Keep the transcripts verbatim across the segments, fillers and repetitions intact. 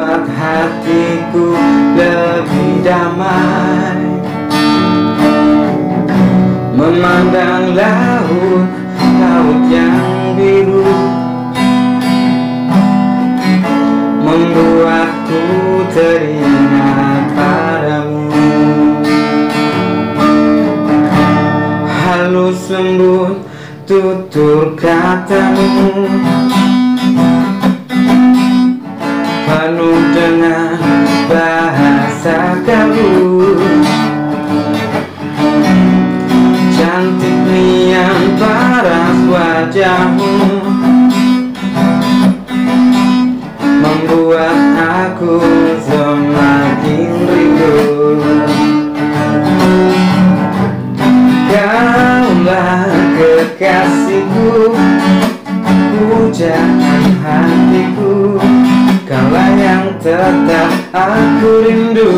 membuat hatiku lebih damai. Memandang laut, laut yang biru membuatku teringat padamu. Halus lembut tutur katamu, penuh dengan bahasa kalbu. Cantik nian paras wajahmu membuat aku semakin rindu. Kaulah kekasihku, pujaan hatiku, kaulah yang tetap aku rindu.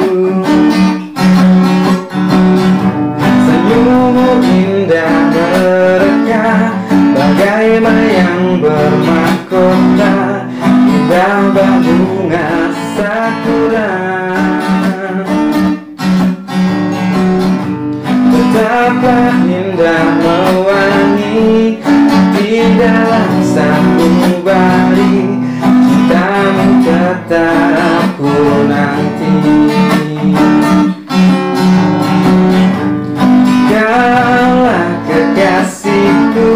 Senyummu indah mereka bagai bayang bermahkota, indah bunga sakura. Betapa indah mewangi di dalam sanubari, cintamu tetap ku nanti. Kaulah kekasihku,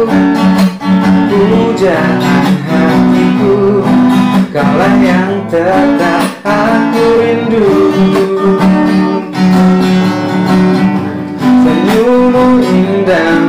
pujaan hatiku, kaulah yang tetap aku rindu. Senyummu indah